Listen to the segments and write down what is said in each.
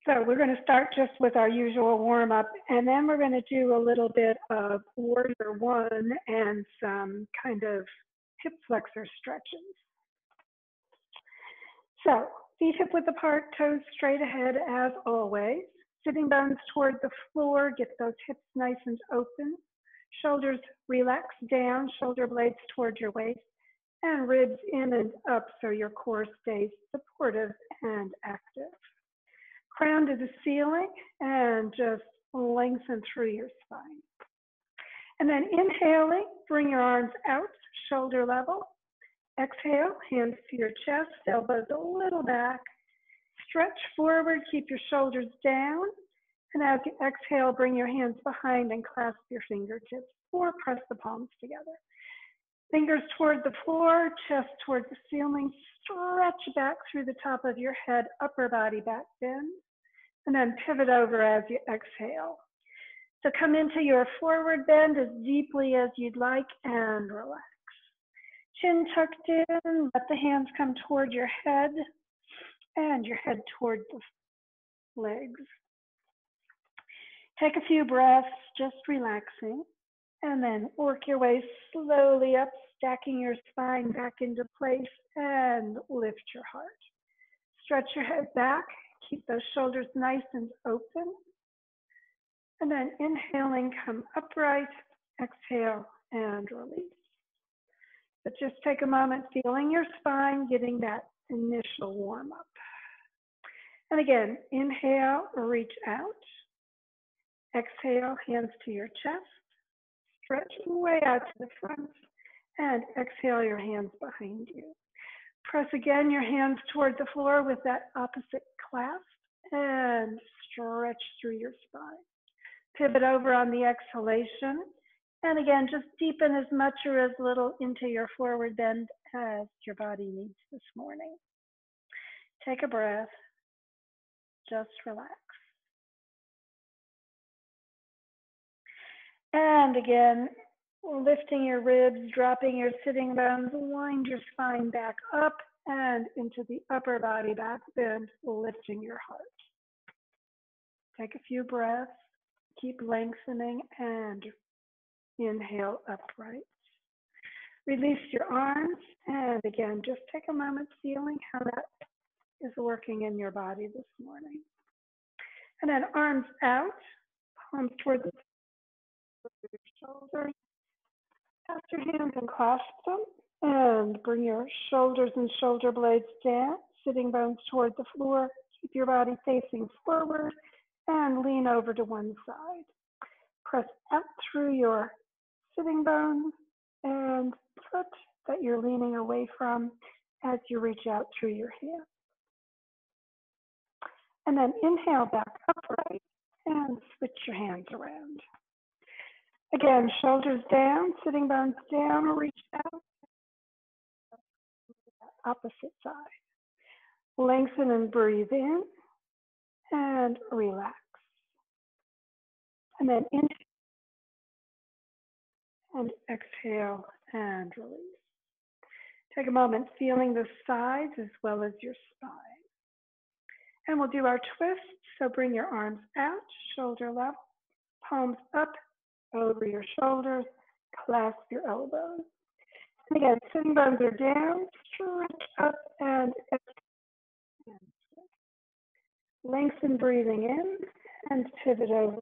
So we're going to start just with our usual warm up, and then we're going to do a little bit of warrior one and some kind of hip flexor stretches. So feet hip width apart, toes straight ahead as always. Sitting bones toward the floor, get those hips nice and open. Shoulders relax down, shoulder blades toward your waist, and ribs in and up so your core stays supportive and active. Crown to the ceiling and just lengthen through your spine. And then inhaling, bring your arms out, shoulder level. Exhale, hands to your chest, elbows a little back. Stretch forward, keep your shoulders down. And as you exhale, bring your hands behind and clasp your fingertips or press the palms together. Fingers toward the floor, chest toward the ceiling. Stretch back through the top of your head, upper body back bend. And then pivot over as you exhale. So come into your forward bend as deeply as you'd like and relax. Chin tucked in, let the hands come toward your head and your head toward the legs. Take a few breaths, just relaxing, and then work your way slowly up, stacking your spine back into place and lift your heart. Stretch your head back, keep those shoulders nice and open. And then inhaling, come upright, exhale, and release. But just take a moment, feeling your spine, getting that initial warm up. And again, inhale, reach out. Exhale, hands to your chest. Stretch way out to the front. And exhale, your hands behind you. Press again your hands toward the floor with that opposite clasp. And stretch through your spine. Pivot over on the exhalation. And again, just deepen as much or as little into your forward bend as your body needs this morning. Take a breath. Just relax. And again, lifting your ribs, dropping your sitting bones, wind your spine back up and into the upper body back bend, lifting your heart. Take a few breaths, keep lengthening and inhale upright. Release your arms and again, just take a moment feeling how that is working in your body this morning. And then arms out, palms toward the shoulders. Pass your hands and clasp them and bring your shoulders and shoulder blades down, sitting bones toward the floor. Keep your body facing forward and lean over to one side. Press up through your sitting bones and foot that you're leaning away from as you reach out through your hands. And then inhale back upright and switch your hands around. Again, shoulders down, sitting bones down, reach out. Opposite side. Lengthen and breathe in and relax. And then inhale and exhale and release. Take a moment feeling the sides as well as your spine. And we'll do our twist. So bring your arms out, shoulder level, palms up over your shoulders, clasp your elbows. And again, sitting bones are down, stretch up and exhale. Lengthen breathing in and pivot over.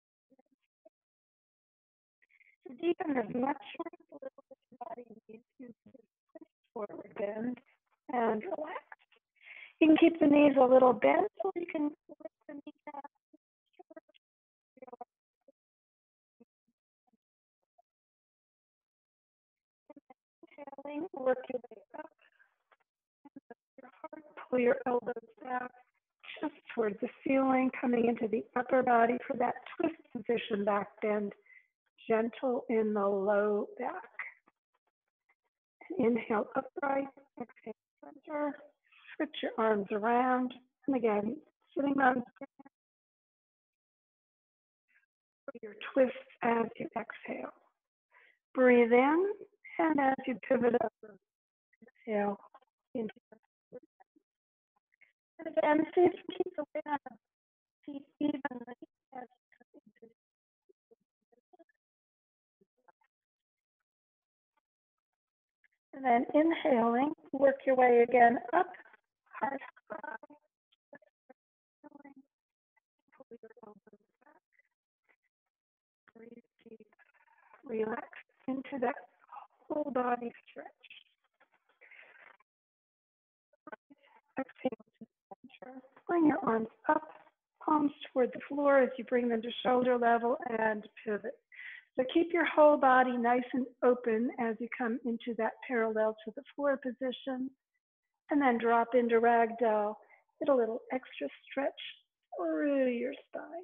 To deepen as much or as little as your body needs to push forward bend and relax. You can keep the knees a little bent or you can lift the kneecaps. Inhaling, work your way up. Your heart, pull your elbows back just towards the ceiling, coming into the upper body for that twist position, back bend, gentle in the low back. Inhale upright, exhale center, switch your arms around, and again, sitting bones down. Your twist as you exhale. Breathe in, and as you pivot over, exhale into your. And again, see if you keep the weight on feet evenly as you come into the and then inhaling, work your way again up, heart high, pull your elbows back, breathe deep, relax into that whole body stretch. Exhale to center. Bring your arms up, palms toward the floor as you bring them to shoulder level and pivot. So keep your whole body nice and open as you come into that parallel to the floor position. And then drop into ragdoll. Get a little extra stretch through your spine.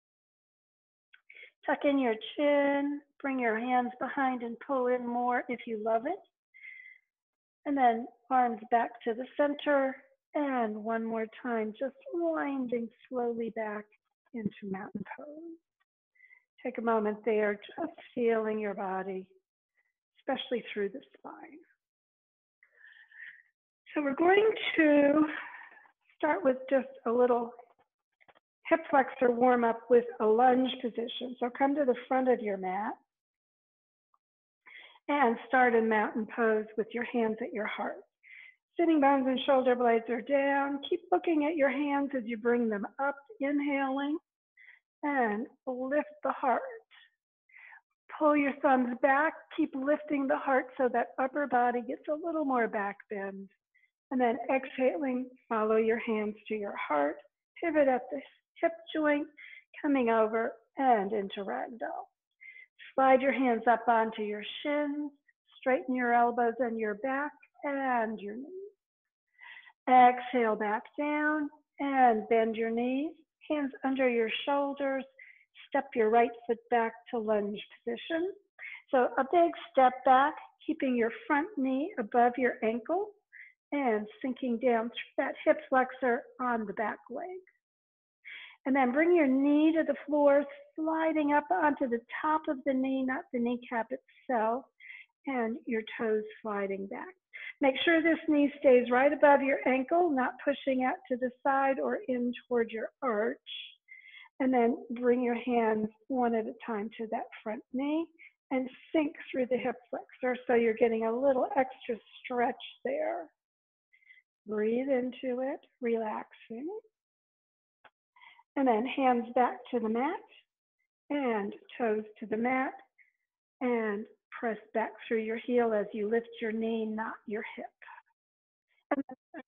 Tuck in your chin, bring your hands behind and pull in more if you love it. And then arms back to the center. And one more time, just winding slowly back into mountain pose. Take a moment there, just feeling your body, especially through the spine. So we're going to start with just a little hip flexor warm up with a lunge position. So come to the front of your mat and start in mountain pose with your hands at your heart. Sitting bones and shoulder blades are down. Keep looking at your hands as you bring them up, inhaling, and lift the heart. Pull your thumbs back, keep lifting the heart so that upper body gets a little more back bend. And then exhaling, follow your hands to your heart, pivot at the hip joint, coming over and into ragdoll. Slide your hands up onto your shins, straighten your elbows and your back and your knees. Exhale back down and bend your knees, hands under your shoulders, step your right foot back to lunge position. So a big step back, keeping your front knee above your ankle and sinking down through that hip flexor on the back leg. And then bring your knee to the floor, sliding up onto the top of the knee, not the kneecap itself, and your toes sliding back. Make sure this knee stays right above your ankle, not pushing out to the side or in toward your arch. And then bring your hands one at a time to that front knee and sink through the hip flexor so you're getting a little extra stretch there. Breathe into it, relaxing. And then hands back to the mat and toes to the mat and press back through your heel as you lift your knee, not your hip. And then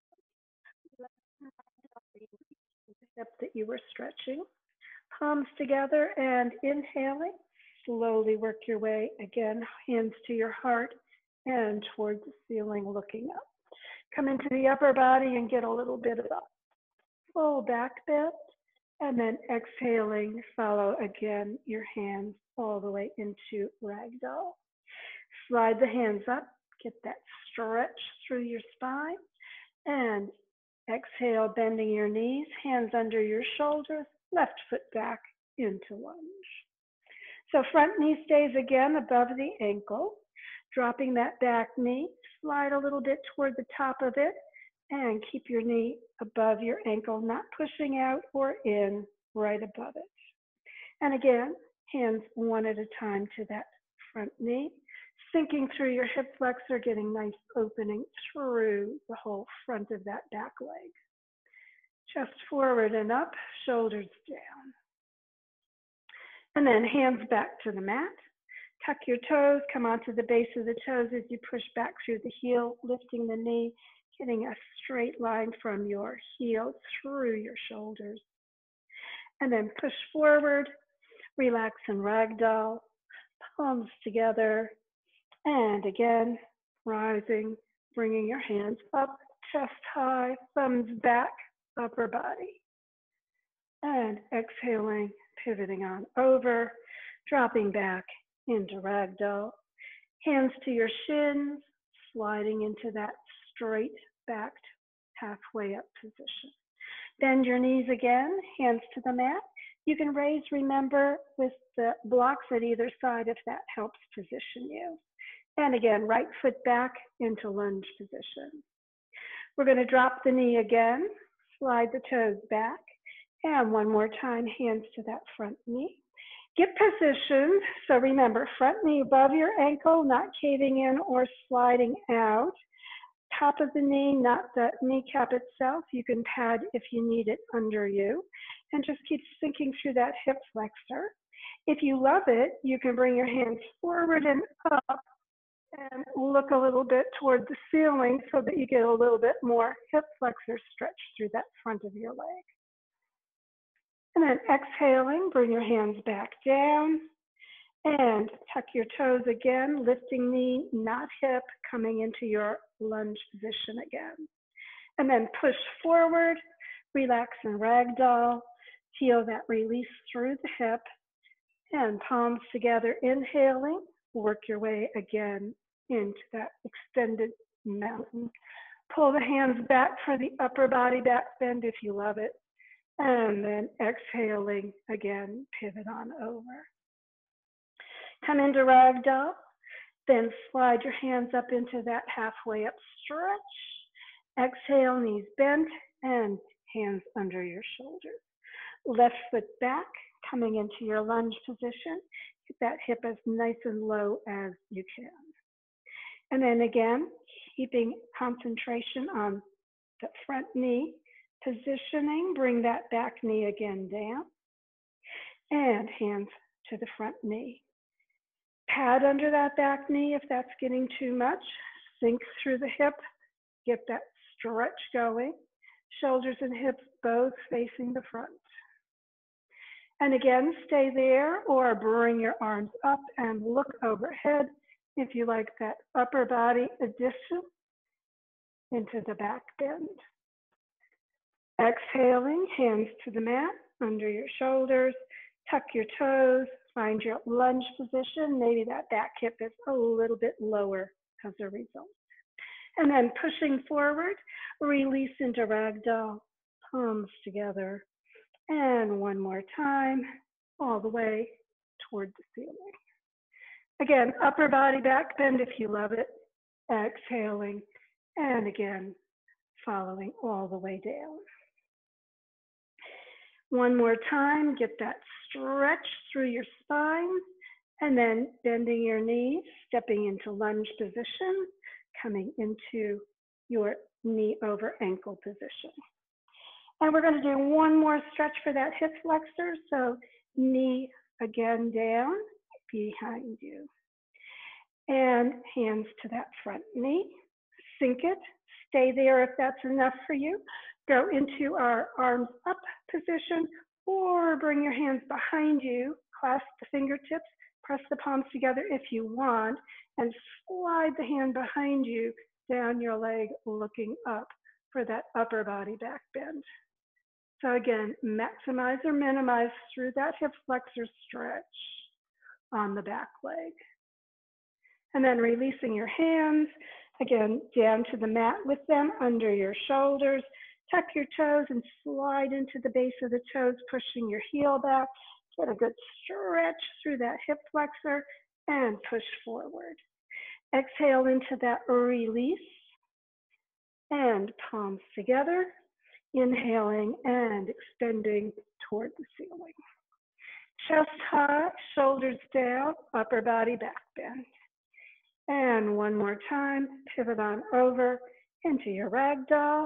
the hip that you were stretching. Palms together and inhaling. Slowly work your way, again, hands to your heart and towards the ceiling, looking up. Come into the upper body and get a little bit of a full back bend. And then exhaling, follow again your hands all the way into ragdoll. Slide the hands up, get that stretch through your spine. And exhale, bending your knees, hands under your shoulders, left foot back into lunge. So front knee stays again above the ankle. Dropping that back knee, slide a little bit toward the top of it and keep your knee above your ankle, not pushing out or in, right above it. And again, hands one at a time to that front knee, sinking through your hip flexor, getting nice opening through the whole front of that back leg. Chest forward and up, shoulders down. And then hands back to the mat. Tuck your toes, come onto the base of the toes as you push back through the heel, lifting the knee, getting a straight line from your heel through your shoulders. And then push forward, relax in ragdoll, palms together, and again, rising, bringing your hands up, chest high, thumbs back, upper body. And exhaling, pivoting on over, dropping back into ragdoll. Hands to your shins, sliding into that straight backed halfway up position. Bend your knees again, hands to the mat. You can raise, remember, with the blocks at either side if that helps position you. And again, right foot back into lunge position. We're going to drop the knee again, slide the toes back, And one more time, hands to that front knee. Get positioned. So remember, front knee above your ankle, not caving in or sliding out. Top of the knee, not the kneecap itself. You can pad if you need it under you. And just keep sinking through that hip flexor. If you love it, you can bring your hands forward and up and look a little bit toward the ceiling so that you get a little bit more hip flexor stretch through that front of your leg. And then exhaling, bring your hands back down and tuck your toes again, lifting knee, not hip, coming into your lunge position again. And then push forward, relax and ragdoll, feel that release through the hip, and palms together, inhaling, work your way again into that extended mountain. Pull the hands back for the upper body back bend if you love it. And then exhaling again, pivot on over. Come into ragdoll, then slide your hands up into that halfway up stretch. Exhale, knees bent, and hands under your shoulders. Left foot back, coming into your lunge position. Get that hip as nice and low as you can. And then again, keeping concentration on the front knee positioning, bring that back knee again down, and hands to the front knee. Pad under that back knee if that's getting too much. Sink through the hip, get that stretch going. Shoulders and hips both facing the front. And again, stay there or bring your arms up and look overhead if you like that upper body addition into the back bend. Exhaling, hands to the mat, under your shoulders, tuck your toes, find your lunge position. Maybe that back hip is a little bit lower as a result. And then pushing forward, release into ragdoll, palms together. And one more time, all the way toward the ceiling. Again, upper body back bend if you love it. Exhaling, and again, following all the way down. One more time, get that stretch through your spine, and then bending your knees, stepping into lunge position, coming into your knee over ankle position. And we're going to do one more stretch for that hip flexor. So knee again down behind you. And hands to that front knee. Sink it. Stay there if that's enough for you. Go into our arms up position or bring your hands behind you. Clasp the fingertips. Press the palms together if you want. And slide the hand behind you down your leg looking up for that upper body back bend. So again, maximize or minimize through that hip flexor stretch on the back leg. And then releasing your hands, again, down to the mat with them under your shoulders. Tuck your toes and slide into the base of the toes, pushing your heel back. Get a good stretch through that hip flexor and push forward. Exhale into that release and palms together. Inhaling and extending toward the ceiling. Chest high, shoulders down, upper body back bend. And one more time, pivot on over into your ragdoll.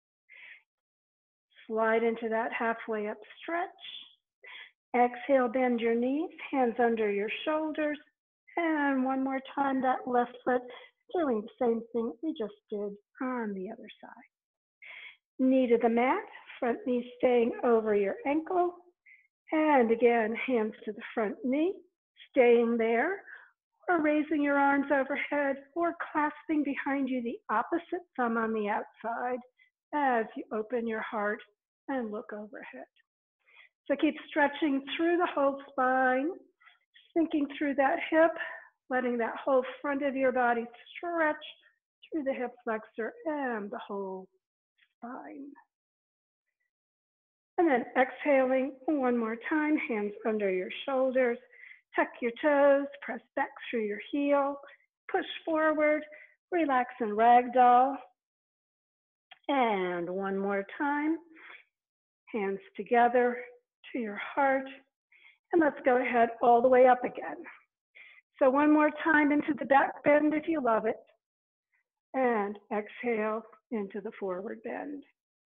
Slide into that halfway up stretch. Exhale, bend your knees, hands under your shoulders. And one more time, that left foot doing the same thing we just did on the other side. Knee to the mat, front knee staying over your ankle. And again, hands to the front knee, staying there, or raising your arms overhead, or clasping behind you the opposite thumb on the outside as you open your heart and look overhead. So keep stretching through the whole spine, sinking through that hip, letting that whole front of your body stretch through the hip flexor and the whole spine. And then exhaling one more time, hands under your shoulders, tuck your toes, press back through your heel, push forward, relax and ragdoll. And one more time, Hands together to your heart. And let's go ahead all the way up again. So one more time into the back bend if you love it. And exhale into the forward bend.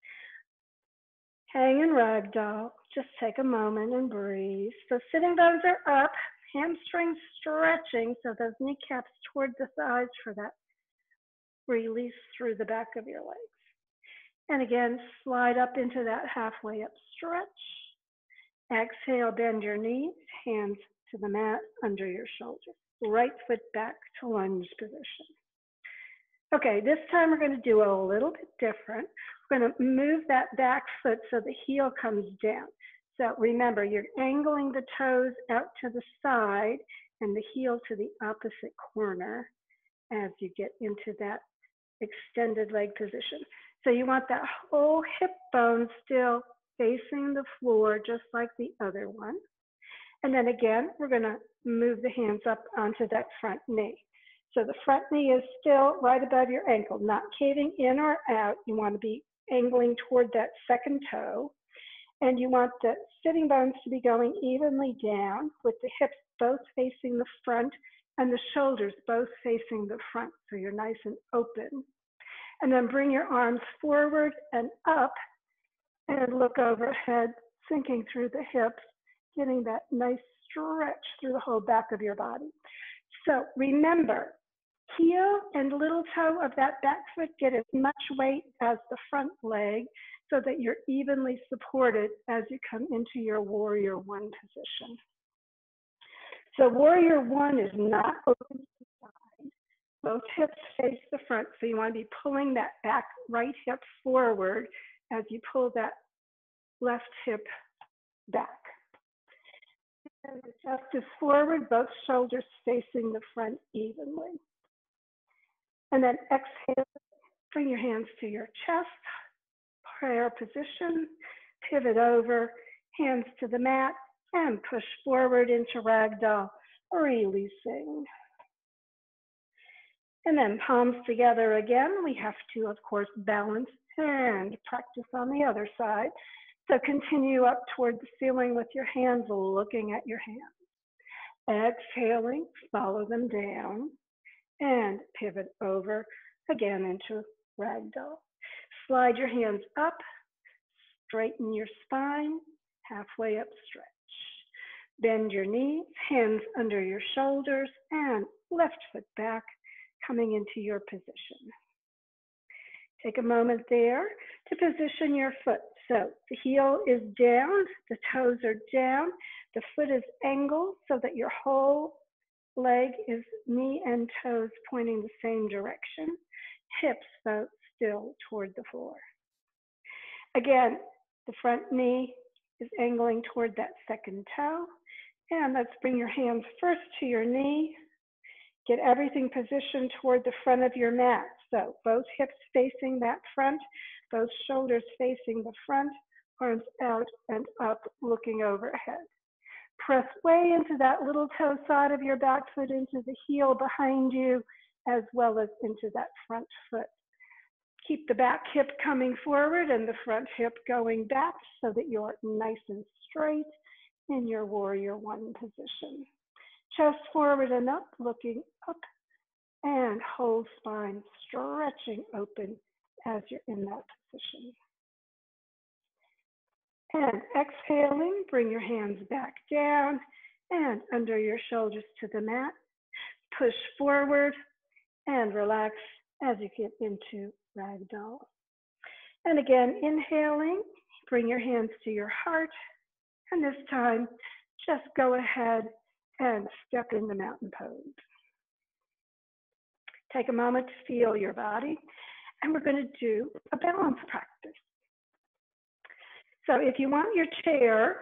Hang in ragdoll. Just take a moment and breathe. So sitting bones are up, hamstrings stretching, so those kneecaps toward the thighs for that release through the back of your legs. And again, slide up into that halfway up stretch. Exhale, bend your knees, hands to the mat under your shoulders. Right foot back to lunge position. Okay, this time we're going to do a little bit different. We're going to move that back foot so the heel comes down. So remember, you're angling the toes out to the side and the heel to the opposite corner as you get into that extended leg position. So you want that whole hip bone still facing the floor, just like the other one. And then again, we're going to move the hands up onto that front knee. So the front knee is still right above your ankle, not caving in or out. You want to be angling toward that second toe. And you want the sitting bones to be going evenly down with the hips both facing the front and the shoulders both facing the front. So you're nice and open. And then bring your arms forward and up and look overhead, sinking through the hips, getting that nice stretch through the whole back of your body. So remember, heel and little toe of that back foot get as much weight as the front leg so that you're evenly supported as you come into your warrior one position. So warrior one is not open to the side. Both hips face the front, so you want to be pulling that back right hip forward as you pull that left hip back. And the chest is forward, both shoulders facing the front evenly. And then exhale, bring your hands to your chest, prayer position, pivot over, hands to the mat, and push forward into ragdoll, releasing. And then palms together again. We have to, of course, balance and practice on the other side. So continue up toward the ceiling with your hands, looking at your hands. Exhaling, follow them down, and pivot over again into ragdoll. Slide your hands up, straighten your spine, halfway up stretch. Bend your knees, hands under your shoulders, and left foot back, coming into your position. Take a moment there to position your foot. So the heel is down, the toes are down, the foot is angled so that your whole leg is knee and toes pointing the same direction. Hips though still toward the floor. Again, the front knee is angling toward that second toe. And let's bring your hands first to your knee. Get everything positioned toward the front of your mat. So both hips facing that front, both shoulders facing the front, arms out and up, looking overhead. Press way into that little toe side of your back foot, into the heel behind you, as well as into that front foot. Keep the back hip coming forward and the front hip going back so that you're nice and straight in your warrior one position. Chest forward and up, looking up, and whole spine stretching open as you're in that position. And exhaling, bring your hands back down and under your shoulders to the mat. Push forward and relax as you get into ragdoll. And again, inhaling, bring your hands to your heart. And this time, just go ahead and step into mountain pose. Take a moment to feel your body, and we're going to do a balance practice. So if you want your chair,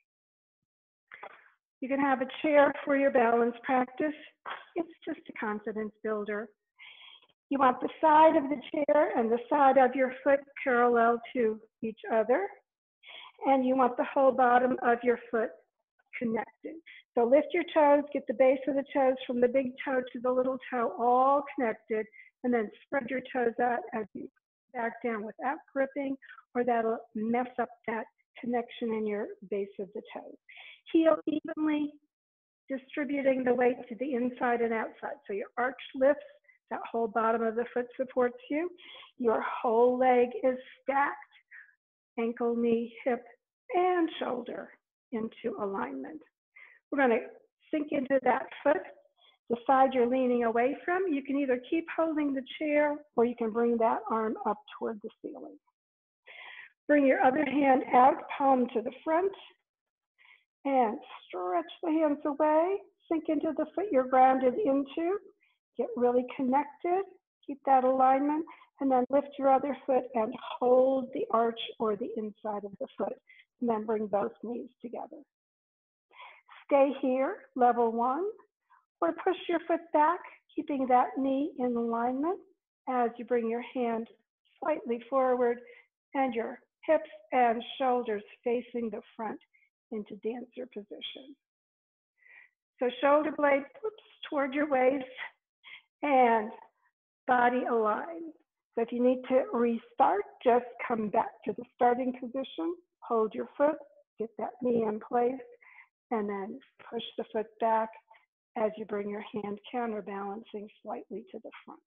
you can have a chair for your balance practice. It's just a confidence builder. You want the side of the chair and the side of your foot parallel to each other, and you want the whole bottom of your foot connected. So lift your toes, get the base of the toes from the big toe to the little toe all connected, and then spread your toes out as you back down without gripping, or that'll mess up that connection in your base of the toes. Heel evenly, distributing the weight to the inside and outside. So your arch lifts, that whole bottom of the foot supports you. Your whole leg is stacked, ankle, knee, hip, and shoulder into alignment. We're going to sink into that foot. The side you're leaning away from, you can either keep holding the chair or you can bring that arm up toward the ceiling. Bring your other hand out, palm to the front, and stretch the hands away. Sink into the foot you're grounded into. Get really connected. Keep that alignment, and then lift your other foot and hold the arch or the inside of the foot, and then bring both knees together. Stay here, level one, or push your foot back, keeping that knee in alignment as you bring your hand slightly forward and your hips and shoulders facing the front into dancer position. So shoulder blades toward your waist and body aligned. So if you need to restart, just come back to the starting position, hold your foot, get that knee in place, and then push the foot back as you bring your hand counterbalancing slightly to the front.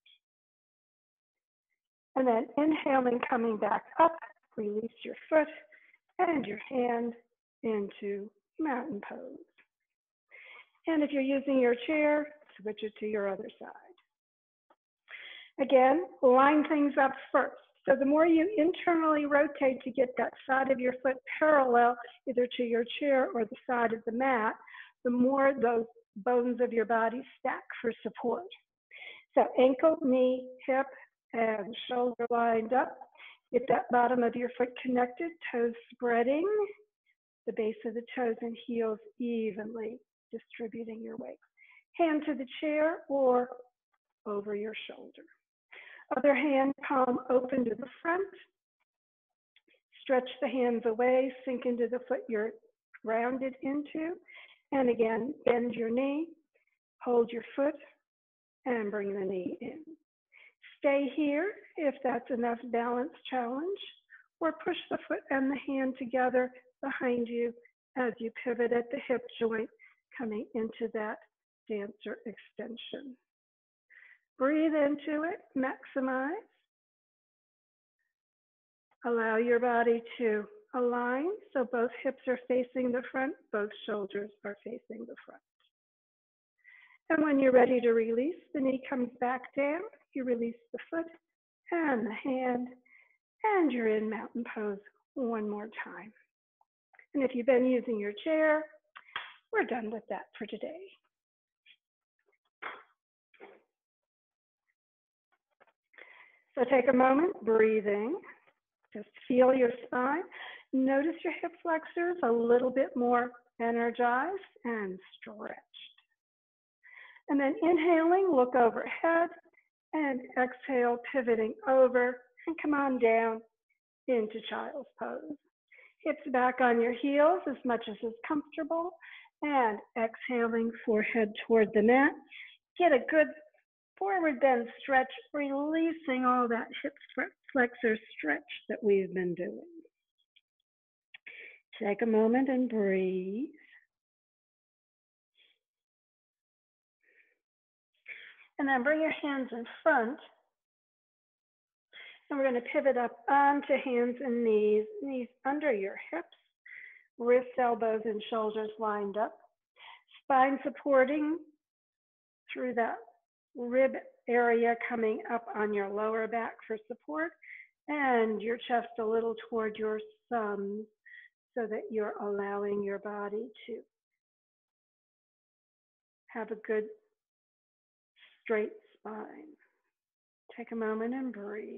And then inhaling, coming back up, release your foot and your hand into mountain pose. And if you're using your chair, switch it to your other side. Again, line things up first. So the more you internally rotate to get that side of your foot parallel, either to your chair or the side of the mat, the more those bones of your body stack for support. So ankle, knee, hip, and shoulder lined up. Get that bottom of your foot connected, toes spreading, the base of the toes and heels evenly distributing your weight. Hand to the chair or over your shoulder. Other hand, palm open to the front. Stretch the hands away, sink into the foot you're grounded into. And again, bend your knee, hold your foot, and bring the knee in. Stay here if that's enough balance challenge, or push the foot and the hand together behind you as you pivot at the hip joint, coming into that dancer extension. Breathe into it, maximize. Allow your body to align so both hips are facing the front, both shoulders are facing the front. And when you're ready to release, the knee comes back down, you release the foot and the hand, and you're in mountain pose one more time. And if you've been using your chair, we're done with that for today. So take a moment, breathing. Just feel your spine. Notice your hip flexors a little bit more energized and stretched. And then inhaling, look overhead, and exhale, pivoting over, and come on down into child's pose. Hips back on your heels as much as is comfortable, and exhaling, forehead toward the mat. Get a good forward bend stretch, releasing all that hip flexor stretch that we've been doing. Take a moment and breathe. And then bring your hands in front. And we're going to pivot up onto hands and knees, knees under your hips, wrists, elbows, and shoulders lined up. Spine supporting through that rib area coming up on your lower back for support, and your chest a little toward your thumbs so that you're allowing your body to have a good straight spine. Take a moment and breathe.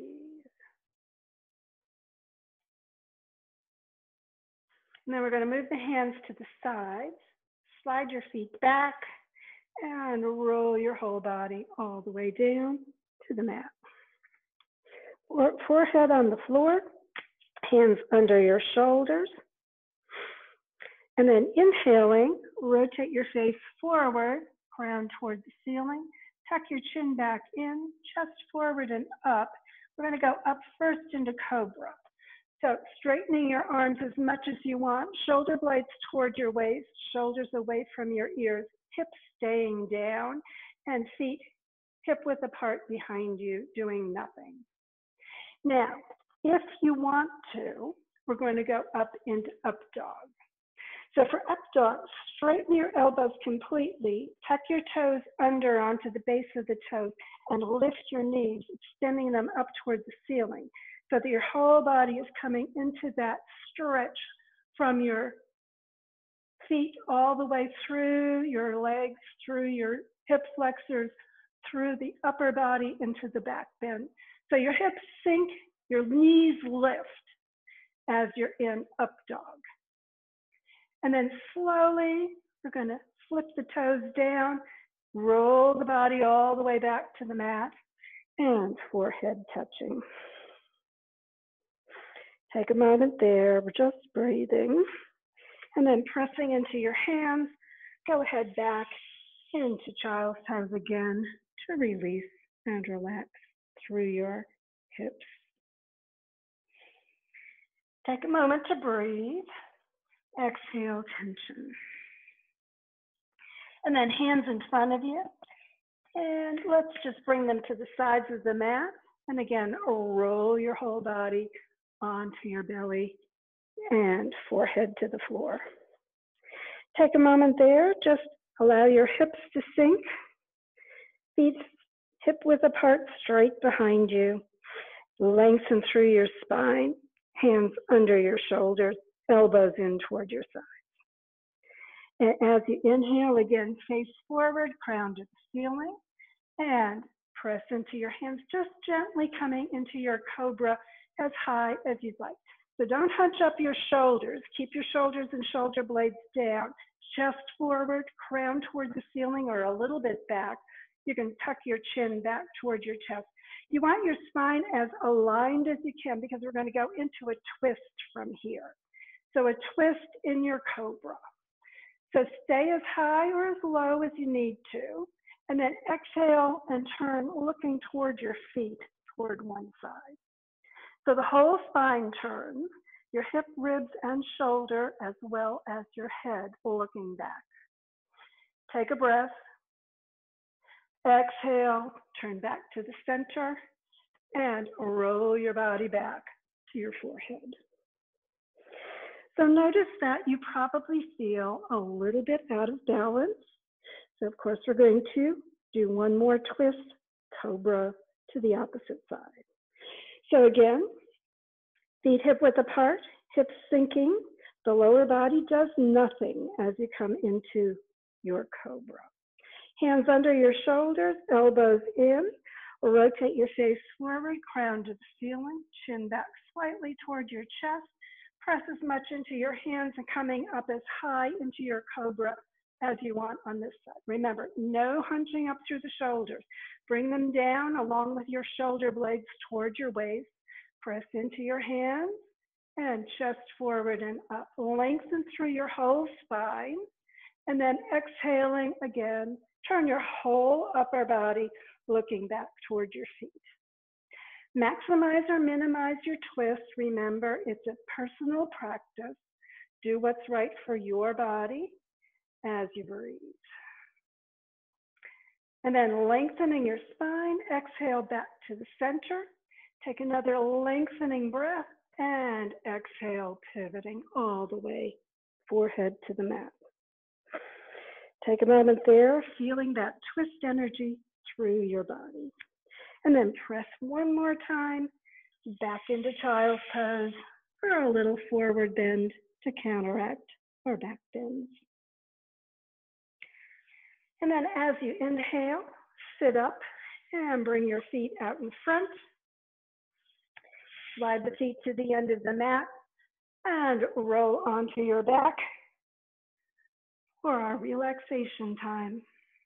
And then we're going to move the hands to the sides, slide your feet back, and roll your whole body all the way down to the mat. Forehead on the floor, hands under your shoulders. And then inhaling, rotate your face forward, crown toward the ceiling. Tuck your chin back in, chest forward and up. We're going to go up first into Cobra. So straightening your arms as much as you want, shoulder blades toward your waist, shoulders away from your ears, hips staying down, and feet hip width apart behind you, doing nothing. Now, if you want to, we're going to go up into up dog. So for up dog, straighten your elbows completely, tuck your toes under onto the base of the toes, and lift your knees, extending them up toward the ceiling so that your whole body is coming into that stretch from your feet all the way through your legs, through your hip flexors, through the upper body into the back bend. So your hips sink, your knees lift as you're in up dog. And then slowly, we're going to flip the toes down, roll the body all the way back to the mat, and forehead touching. Take a moment there, we're just breathing. And then pressing into your hands, go ahead back into child's pose again to release and relax through your hips. Take a moment to breathe. Exhale, tension. And then hands in front of you. And let's just bring them to the sides of the mat. And again, roll your whole body onto your belly and forehead to the floor. Take a moment there. Just allow your hips to sink. Feet hip width apart, straight behind you. Lengthen through your spine. Hands under your shoulders. Elbows in toward your sides. And as you inhale, again, face forward, crown to the ceiling, and press into your hands, just gently coming into your Cobra as high as you'd like. So don't hunch up your shoulders. Keep your shoulders and shoulder blades down. Chest forward, crown toward the ceiling or a little bit back. You can tuck your chin back toward your chest. You want your spine as aligned as you can because we're going to go into a twist from here. So a twist in your Cobra. So stay as high or as low as you need to, and then exhale and turn looking toward your feet, toward one side. So the whole spine turns, your hip, ribs, and shoulder, as well as your head looking back. Take a breath. Exhale, turn back to the center, and roll your body back to your forehead. So notice that you probably feel a little bit out of balance. So of course, we're going to do one more twist, Cobra to the opposite side. So again, feet hip width apart, hips sinking. The lower body does nothing as you come into your Cobra. Hands under your shoulders, elbows in. Rotate your face forward, crown to the ceiling, chin back slightly toward your chest. Press as much into your hands and coming up as high into your Cobra as you want on this side. Remember, no hunching up through the shoulders. Bring them down along with your shoulder blades toward your waist. Press into your hands and chest forward and up. Lengthen through your whole spine. And then exhaling again, turn your whole upper body looking back toward your feet. Maximize or minimize your twist. Remember, it's a personal practice. Do what's right for your body as you breathe. And then lengthening your spine, exhale back to the center. Take another lengthening breath and exhale, pivoting all the way, forehead to the mat. Take a moment there, feeling that twist energy through your body. And then press one more time back into child's pose for a little forward bend to counteract our back bends. And then as you inhale, sit up and bring your feet out in front. Slide the feet to the end of the mat and roll onto your back for our relaxation time.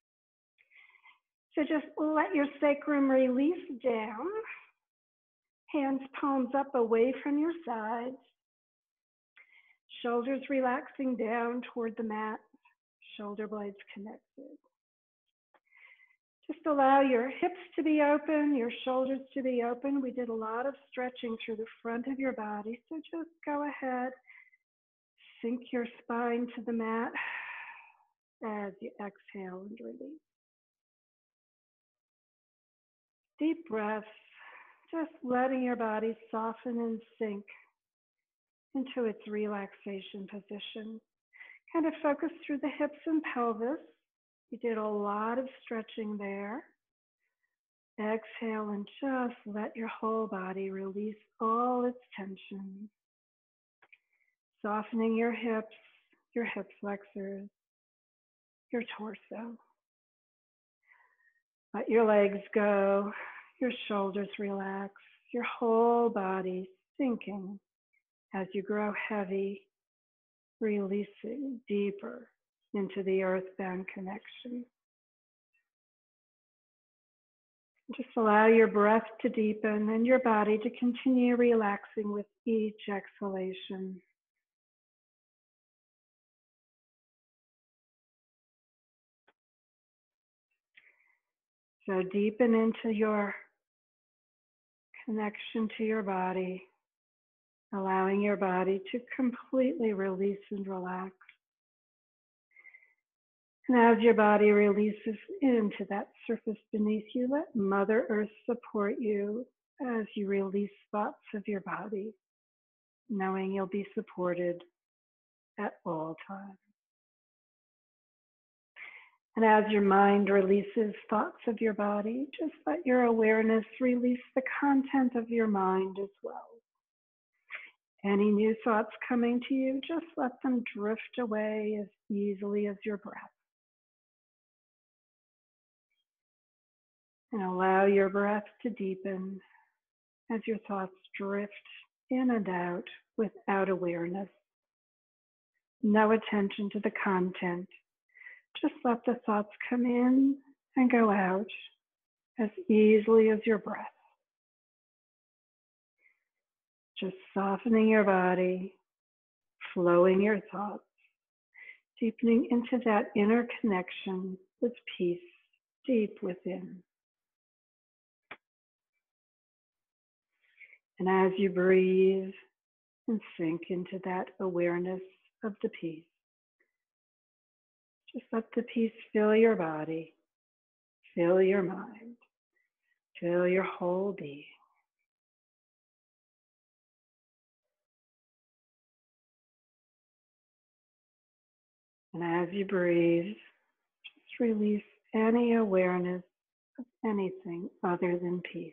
So just let your sacrum release down. Hands, palms up away from your sides. Shoulders relaxing down toward the mat. Shoulder blades connected. Just allow your hips to be open, your shoulders to be open. We did a lot of stretching through the front of your body, so just go ahead, sink your spine to the mat as you exhale and release. Deep breaths, just letting your body soften and sink into its relaxation position. Kind of focus through the hips and pelvis. You did a lot of stretching there. Exhale and just let your whole body release all its tension. Softening your hip flexors, your torso. Let your legs go, your shoulders relax, your whole body sinking as you grow heavy, releasing deeper into the earthbound connection. Just allow your breath to deepen and your body to continue relaxing with each exhalation. So deepen into your connection to your body, allowing your body to completely release and relax. And as your body releases into that surface beneath you, let Mother Earth support you as you release thoughts of your body, knowing you'll be supported at all times. And as your mind releases thoughts of your body, just let your awareness release the content of your mind as well. Any new thoughts coming to you, just let them drift away as easily as your breath. And allow your breath to deepen as your thoughts drift in and out without awareness. No attention to the content. Just let the thoughts come in and go out as easily as your breath. Just softening your body, flowing your thoughts, deepening into that inner connection with peace deep within. And as you breathe and sink into that awareness of the peace, just let the peace fill your body, fill your mind, fill your whole being. And as you breathe, just release any awareness of anything other than peace.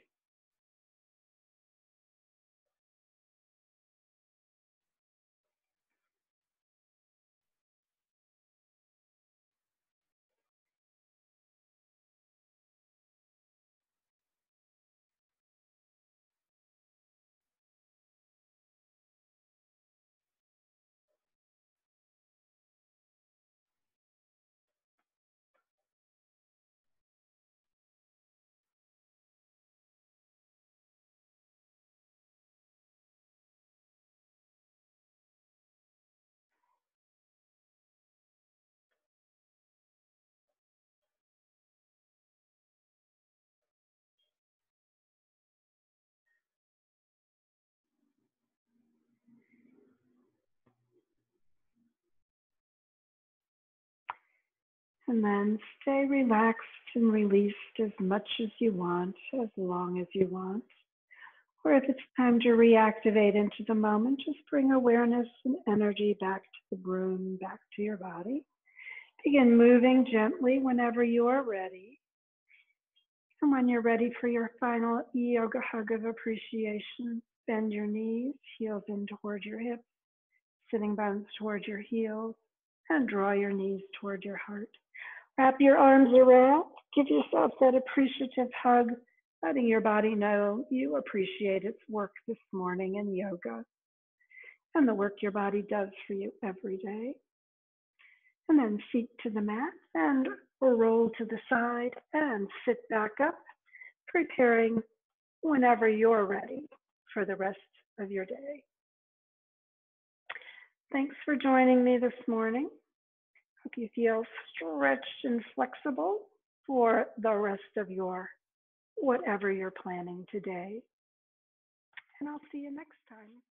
And then stay relaxed and released as much as you want, as long as you want. Or if it's time to reactivate into the moment, just bring awareness and energy back to the room, back to your body. Begin moving gently whenever you are ready. And when you're ready for your final yoga hug of appreciation, bend your knees, heels in toward your hips, sitting bones toward your heels, and draw your knees toward your heart. Wrap your arms around, give yourself that appreciative hug, letting your body know you appreciate its work this morning in yoga and the work your body does for you every day. And then feet to the mat and roll to the side and sit back up, preparing whenever you're ready for the rest of your day. Thanks for joining me this morning. Hope you feel stretched and flexible. for the rest of your whatever you're planning today. And I'll see you next time.